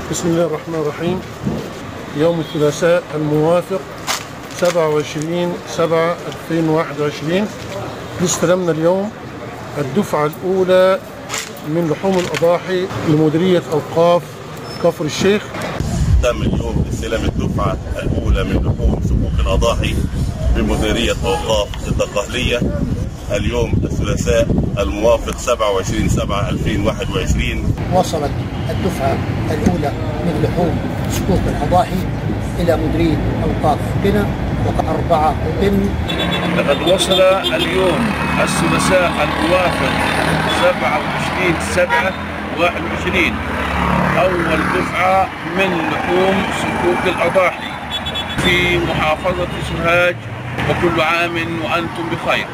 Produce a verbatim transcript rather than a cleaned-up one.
بسم الله الرحمن الرحيم. يوم الثلاثاء الموافق سبعة وعشرين سبعة ألفين وواحد وعشرين استلمنا اليوم الدفعة الأولى من لحوم الأضاحي لمديرية أوقاف كفر الشيخ. تم اليوم استلام الدفعة الأولى من لحوم سقوق الأضاحي بمديرية أوقاف الدقهلية اليوم الثلاثاء الموافق سبعة وعشرين سبعة ألفين وواحد وعشرين. وصلت الدفعة الأولى من لحوم سقوق الأضاحي إلى مديرية أوقاف قنا وأربعة طن. لقد وصل اليوم الثلاثاء الموافق سبعة وعشرين سبعة واحد وعشرين أول دفعة من لحوم سقوق الأضاحي في محافظة سوهاج، وكل عام وأنتم بخير.